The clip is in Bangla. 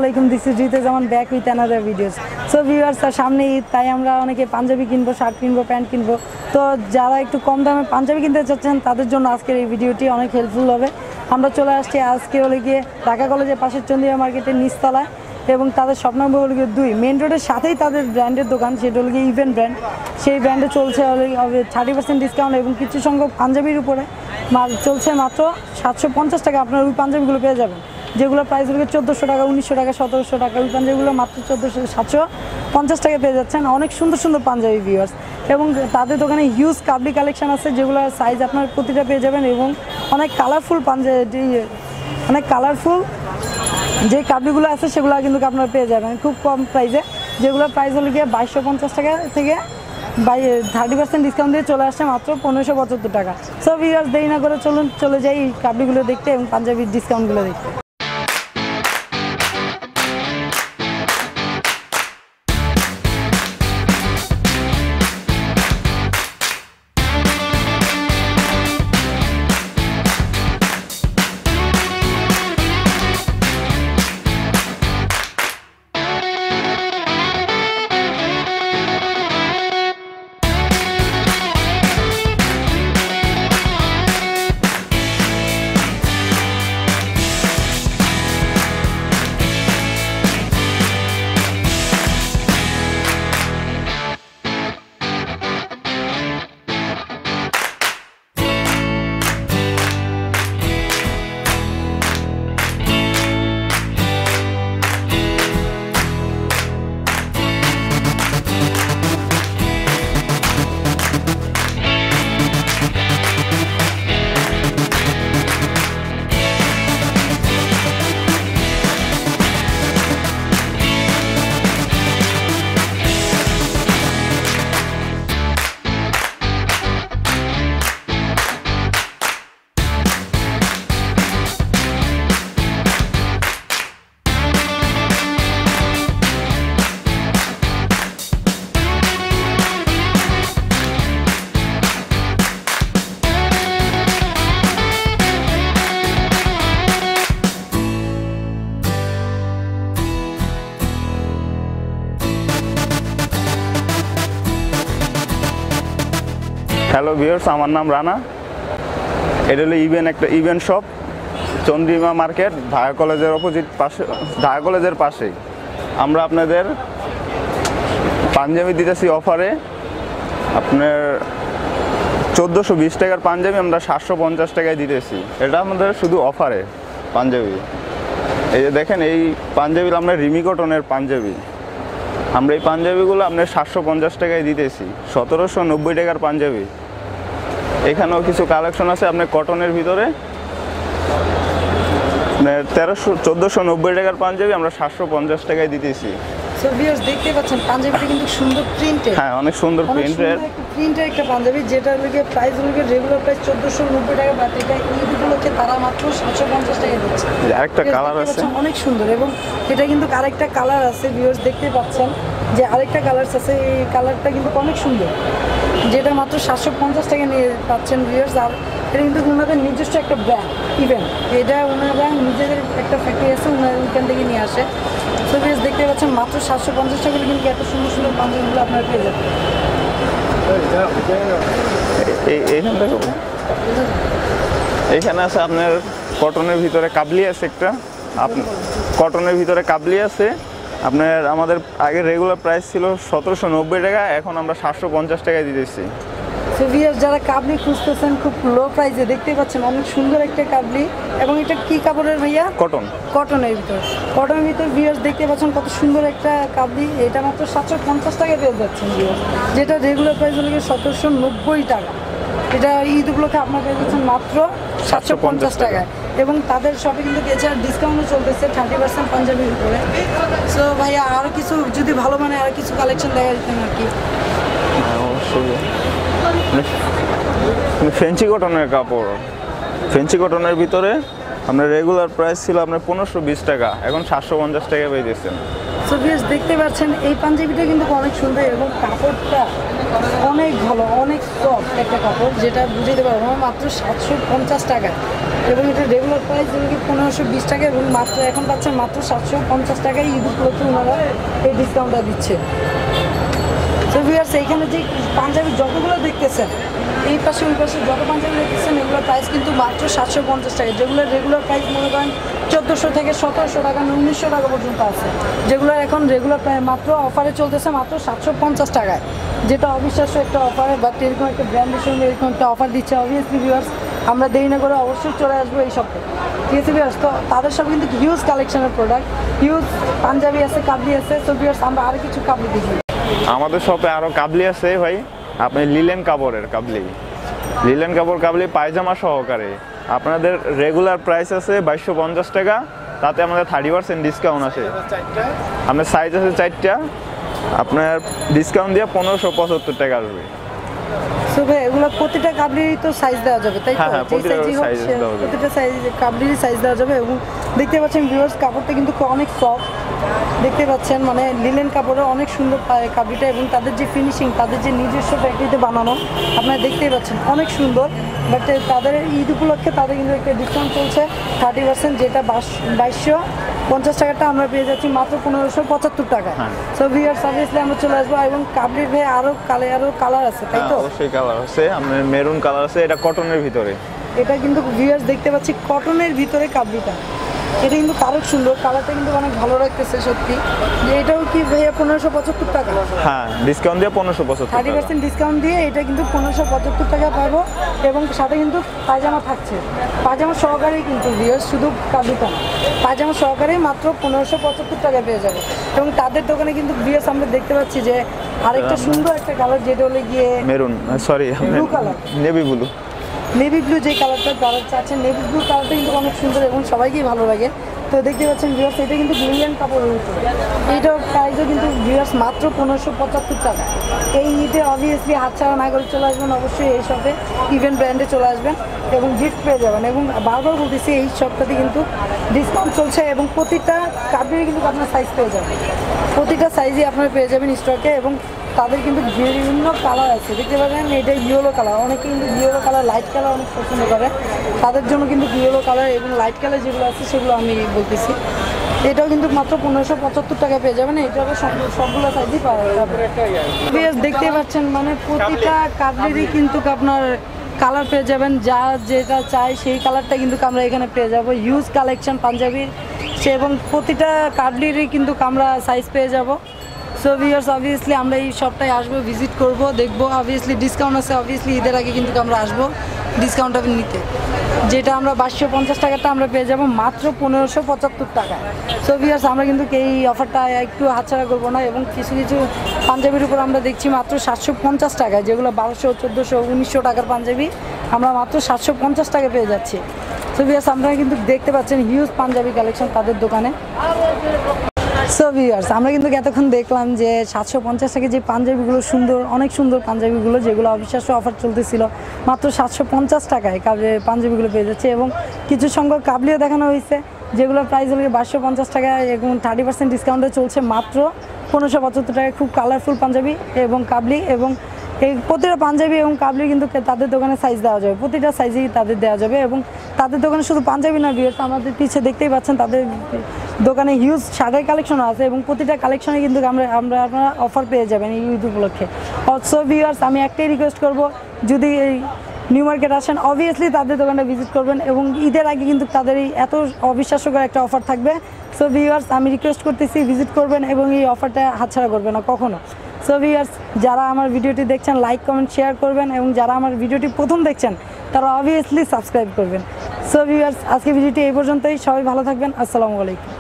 আলাইকুম, this is Rite Zaman back with another videos. So viewers, সামনে ঈদ, তাই আমরা অনেকে পাঞ্জাবি কিনবো, শার্ট কিনবো, প্যান্ট কিনবো। তো যারা একটু কম দামে পাঞ্জাবি কিনতে চাচ্ছেন তাদের জন্য আজকের এই ভিডিওটি অনেক হেল্পফুল হবে। আমরা চলে আসছি আজকে হলে গিয়ে ঢাকা কলেজের পাশের চন্দ্রিমা মার্কেটের নিচতলায়, এবং তাদের শপ নম্বর হলো গিয়ে 2 মেন রোডের সাথেই তাদের ব্র্যান্ডের দোকান, সেটা হলো গিয়ে ইভেন্ট ব্র্যান্ড। সেই ব্র্যান্ডে চলছে হলে 30% ডিসকাউন্ট, এবং কিছু সংখ্যক পাঞ্জাবির উপরে চলছে মাত্র 750 টাকা। আপনার ওই পাঞ্জাবিগুলো পেয়ে যাবেন, যেগুলো প্রাইস হলো 1400 টাকা, 1900 টাকা, 1700 টাকা। ওই পাঞ্জাবিগুলো মাত্র 750 টাকা পেয়ে যাচ্ছেন। অনেক সুন্দর সুন্দর পাঞ্জাবি ভিউয়ার্স, এবং তাদের দোকানে হিউজ কাবলি কালেকশন আছে, যেগুলো সাইজ আপনার প্রতিটা পেয়ে যাবেন, এবং অনেক কালারফুল পাঞ্জাবি, অনেক কালারফুল যে কাবলিগুলো আছে সেগুলো কিন্তু আপনারা পেয়ে যাবেন খুব কম প্রাইসে, যেগুলো প্রাইস হলো গিয়ে 2250 টাকা থেকে 30% ডিসকাউন্ট দিয়ে চলে আসছে মাত্র 1575 টাকা। সো ভিউয়ার্স, দেরি না করে চলে যাই এই কাবলিগুলো দেখতে এবং পাঞ্জাবির ডিসকাউন্টগুলো দেখতে। হ্যালো ভিউয়ার্স, আমার নাম রানা। এটা হলো একটা event shop, Chandrima market, Dhaka কলেজের ঢাকা কলেজের পাশেই। আমরা আপনাদের পাঞ্জাবি দিতেছি অফারে। আপনার 1420 টাকার পাঞ্জাবি আমরা 750 টাকায় দিতেছি। এটা আমাদের শুধু অফারে পাঞ্জাবি। এই যে দেখেন, এই পাঞ্জাবিগুলো আমরা রিমি কটনের পাঞ্জাবি। আমরা এই পাঞ্জাবিগুলো আপনার 750 টাকায় দিতেছি। 1790 টাকার পাঞ্জাবি। এখানেও কিছু কালেকশন আছে আপনার কটনের ভিতরে। 1490 টাকার পাঞ্জাবি আমরা 750 টাকায় দিতেছি। সো ভিউয়ার্স, দেখতে পাচ্ছেন পাঞ্জাবিটা কিন্তু সুন্দর প্রিন্টেড। হ্যাঁ, অনেক সুন্দর প্রিন্টেড একটা পাঞ্জাবি, যেটা হলো প্রাইস হলো রেগুলার প্রাইস 1490 টাকা, বাট এটা ঈদগুলোকে তারা মাত্র 750 টাকা দিচ্ছে। আরেকটা কালার আছে, অনেক সুন্দর, এবং এটা কিন্তু আরেকটা কালার আছে ভিউয়ার্স, দেখতে পাচ্ছেন যে আরেকটা কালার আছে। এই কালারটা কিন্তু অনেক সুন্দর, যেটা মাত্র 750 টাকা নিয়ে পাচ্ছেন ভিউয়ার্স। আর এটা কিন্তু ওনাদের নিজস্ব একটা ব্র্যান্ড ইভেন্ট, এটা ওনারা নিজেদের একটা ফ্যাক্টরি আছে, ওনারা ওইখান থেকে নিয়ে আসে। সো ভিউয়ার্স, দেখতে পাচ্ছেন মাত্র 750 টাকা কিন্তু এত সুন্দর সুন্দর পাঞ্জাবিগুলো আপনারা পেয়ে যাবেন। এখানে আছে আপনার কটনের ভিতরে কাবলি আছে একটা, কটনের ভিতরে কাবলি আছে আপনার। আমাদের আগে রেগুলার প্রাইস ছিল 1790 টাকা, এখন আমরা 750 টাকায় দিতেছি। সো ভিউয়ার্স, যারা কাবলি খুঁজতেছেন খুব লো প্রাইসে, দেখতে পাচ্ছেন অনেক সুন্দর একটা কাবলি, এবং এটা কি কাপড়ের ভাইয়া? কটনের ভিতর। কটনের ভিতর ভিউয়ার্স দেখতে পাচ্ছেন কত সুন্দর একটা কাবলি। এটা মাত্র 750 টাকায় পেয়ে যাচ্ছেন ভিউয়ার্স, যেটা রেগুলার প্রাইস হলো 1790 টাকা। এটা ঈদ উপলক্ষে আপনার পেয়ে যাচ্ছেন মাত্র 750 টাকায়, এবং তাদের শপে কিন্তু এছাড়া ডিসকাউন্টও চলতেছে 30% পাঞ্জাবির উপরে। সো ভাইয়া, আরও কিছু যদি ভালো মানে আরও কিছু কালেকশন দেখা যেতেন আর কি। ফেন্সি কটনের কাপড়, ফেন্সি কটনের ভিতরে আপনার রেগুলার প্রাইস ছিল আপনার 1520 টাকা, এখন 750 টাকা পেয়ে দিচ্ছেন। সো ভিউয়ার্স, দেখতে পাচ্ছেন এই পাঞ্জাবিটা কিন্তু অনেক সুন্দর, এবং কাপড়টা অনেক ভালো, অনেক সফট একটা কাপড়, যেটা বুঝতে পারবো না, মাত্র 750 টাকা। এবং এটা রেগুলার প্রাইস যেগুলো কি 1520 টাকা, এবং মাত্র এখন পাচ্ছেন মাত্র 750 টাকায় ঈদ উপলক্ষে ওনারা এই ডিসকাউন্টটা দিচ্ছে। তো ভিউয়ার্স, এইখানে যে পাঞ্জাবি যতগুলো দেখতেছেন, এই পাশে ওই পাশে যত পাঞ্জাবি দেখতেছেন, এগুলোর প্রাইস কিন্তু মাত্র 750 টাকা। যেগুলো রেগুলার প্রাইস মনে করেন 1400 থেকে 1700 টাকা, 1900 টাকা পর্যন্ত আছে, যেগুলো এখন রেগুলার প্রায় মাত্র অফারে চলতেছে মাত্র 750 টাকায়, যেটা অবিশ্বাস্য একটা অফারে। বাট এরকম একটা ব্র্যান্ডের সঙ্গে এরকম একটা অফার দিচ্ছে, অবভিয়াসলি ভিউয়ার্স আমরা দেরি না করে অবশ্যই চলে আসবো এই সপ্তাহে। ঠিক আছে ভিউয়ার্স, তো তাদের সব কিন্তু হিউজ কালেকশনের প্রোডাক্ট, হিউজ পাঞ্জাবি আছে, কাবলি আছে। তো ভিউয়ার্স, আমরা আরও কিছু কাবলি দেখি। আমাদের শপে আরও কাবলি আছে ভাই, আপনি লিলেন কাপড়ের কাবলি, লিলেন কাপড় কাবলি পায়জামা সহকারে। আপনাদের রেগুলার প্রাইস আছে 2250 টাকা, তাতে আমাদের 30% ডিসকাউন্ট আছে। আপনার সাইজ আছে 4টা, আপনার ডিসকাউন্ট দিয়ে 1575 টাকা আসবে। সো ভাই, এগুলো প্রতিটা কাবলিরই তো সাইজ দেওয়া যাবে, তাই তো? হ্যাঁ, প্রতিটা সাইজ দেওয়া যাবে, প্রতিটা সাইজ কাবলিরই সাইজ দেওয়া যাবে। এবং দেখতে পাচ্ছেন ভিউয়ার্স, কাপড়টা কিন্তু অনেক সফট, দেখতে পাচ্ছেন, মানে লিলেন কাপড়ের অনেক সুন্দর কাবলিটা, এবং তাদের যে ফিনিশিং, তাদের যে নিজস্ব ফ্যাক্টরিতে বানানো, আপনারা দেখতেই পাচ্ছেন অনেক সুন্দর। বাট তাদের ঈদ উপলক্ষে তাদের কিন্তু একটা ডিসকাউন্ট চলছে 30%, যেটা 2250 টাকাটা আমরা পেয়ে যাচ্ছি মাত্র 1575 টাকা। সো ভিউয়ার্স, অবভিয়াসলি আমরা চলে আসবো। এবং কাবলির ভাই আরও কালার আছে, তাই তো? অবশ্যই কালার আছে, আপনার মেরুন কালার আছে, এটা কটনের ভিতরে। এটা কিন্তু ভিউয়ার্স দেখতে পাচ্ছি কটনের ভিতরে কাবলিটা, এটা কিন্তু কারো সুন্দর, কালারটা কিন্তু অনেক ভালো লাগতেছে সত্যি। এটাও কি ভাইয়া 1575 টাকা? হ্যাঁ, ডিসকাউন্ট দিয়ে 1575 টাকা, 30% ডিসকাউন্ট দিয়ে এটা কিন্তু 1575 টাকা পাবো। এবং সাথে কিন্তু পায়জামা থাকছে, পায়জামা সহকারেই কিন্তু ভিউয়ার্স, শুধু কাবলিটা না, পায়জামা সহকারেই মাত্র 1575 টাকা পেয়ে যাবে। এবং তাদের দোকানে কিন্তু ভিউয়ার্স আমরা দেখতে পাচ্ছি যে আরেকটা সুন্দর একটা কালার, যেটা হলে গিয়ে maroon, sorry blue colour, navy blue, navy blue যে কালারটা যারা চাচ্ছেন, নেভি ব্লু কালারটা কিন্তু অনেক সুন্দর এবং সবাইকেই ভালো লাগে। তো দেখতে পাচ্ছেন ভিউয়ার্স, এটা কিন্তু লিলেন কাপড়ের উপরে, এইটার প্রাইসও কিন্তু ভিউয়ার্স মাত্র 1575 টাকা। এই ঈদে অবভিয়াসলি হাতছাড়া না করে চলে আসবেন, অবশ্যই এই শপে ইভেন্ট ব্র্যান্ডে চলে আসবেন এবং গিফট পেয়ে যাবেন। এবং বারবার বলতেছি, এই শপটাতে কিন্তু ডিসকাউন্ট চলছে, এবং প্রতিটা কাপড়ে কিন্তু আপনার সাইজ পেয়ে যাবেন, প্রতিটা সাইজই আপনারা পেয়ে যাবেন স্টকে। এবং তাদের কিন্তু বিভিন্ন কালার আছে, দেখতে পাবেন এটা ইয়েলো কালার, অনেকে কিন্তু ইয়েলো কালার, লাইট কালার অনেক পছন্দ করে, তাদের জন্য কিন্তু ইয়েলো কালার এবং লাইট কালার যেগুলো আছে সেগুলো আমি বলতেছি। এটাও কিন্তু মাত্র 1575 টাকা পেয়ে যাবেন, এটাও সবগুলো সাইজই পাওয়া যাবে। দেখতে পাচ্ছেন, মানে প্রতিটা কাপড়েরই কিন্তু আপনার কালার পেয়ে যাবেন, যা যেটা চাই সেই কালারটা কিন্তু আমরা এখানে পেয়ে যাবো। হিউজ কালেকশন পাঞ্জাবির সে, এবং প্রতিটা কাপড়েরই কিন্তু আমরা সাইজ পেয়ে যাব। সো ভিউয়ার্স, অবভিয়াসলি আমরা এই শপটায় আসবো, ভিজিট করব, দেখবো। অবভিয়াসলি ডিসকাউন্ট আছে, অবভিয়াসলি ঈদের আগে কিন্তু আমরা আসবো ডিসকাউন্টটা নিতে, যেটা আমরা 2250 টাকাটা আমরা পেয়ে যাবো মাত্র 1575 টাকা। সো ভিউয়ার্স, আমরা কিন্তু এই অফারটা একটু হাতছাড়া করবো না। এবং কিছু কিছু পাঞ্জাবির উপর আমরা দেখছি মাত্র 750 টাকায়, যেগুলো 1200, 1400, 1900 টাকার পাঞ্জাবি আমরা মাত্র 750 টাকা পেয়ে যাচ্ছি। সো ভিউয়ার্স, আপনারা কিন্তু দেখতে পাচ্ছেন হিউজ পাঞ্জাবি কালেকশন তাদের দোকানে। সো ভিউয়ার্স, আমরা কিন্তু এতক্ষণ দেখলাম যে 750 টাকা যে পাঞ্জাবিগুলো সুন্দর, অনেক সুন্দর পাঞ্জাবিগুলো, যেগুলো অবিশ্বাস্য অফার চলতেছিল, মাত্র 750 টাকায় পাঞ্জাবিগুলো পেয়ে যাচ্ছে। এবং কিছু সংখ্যক কাবলিও দেখানো হয়েছে, যেগুলোর প্রাইস হলো 2250 টাকা, এবং 30% ডিসকাউন্টে চলছে মাত্র 1575 টাকায়। খুব কালারফুল পাঞ্জাবি এবং কাবলি, এবং এই প্রতিটা পাঞ্জাবি এবং কাবলি কিন্তু তাদের দোকানে সাইজ দেওয়া যাবে, প্রতিটা সাইজেই তাদের দেওয়া যাবে। এবং তাদের দোকানে শুধু পাঞ্জাবি না ভিউয়ার্স, আমাদের পিছিয়ে দেখতেই পাচ্ছেন তাদের দোকানে হিউজ শার্টের কালেকশন আছে, এবং প্রতিটা কালেকশনে কিন্তু আপনারা অফার পেয়ে যাবেন এই ঈদ উপলক্ষে। অলসো ভিউয়ার্স, আমি একটাই রিকোয়েস্ট করব, যদি এই নিউ মার্কেট আসেন অবভিয়াসলি তাদের দোকানটা ভিজিট করবেন, এবং ঈদের আগে কিন্তু তাদের এই এত অবিশ্বাস্যকর একটা অফার থাকবে। সো ভিউয়ার্স, আমি রিকোয়েস্ট করতেছি ভিজিট করবেন এবং এই অফারটা হাতছাড়া করবেন না কখনো। সো ভিউয়ার্স, যারা আমার ভিডিওটি দেখছেন লাইক কমেন্ট শেয়ার করবেন, এবং যারা আমার ভিডিওটি প্রথম দেখছেন তারা অবভিয়াসলি সাবস্ক্রাইব করবেন। সো ভিউয়ার্স, আজকে ভিডিওটি এই পর্যন্তই, সবাই ভালো থাকবেন, আসসালামু আলাইকুম।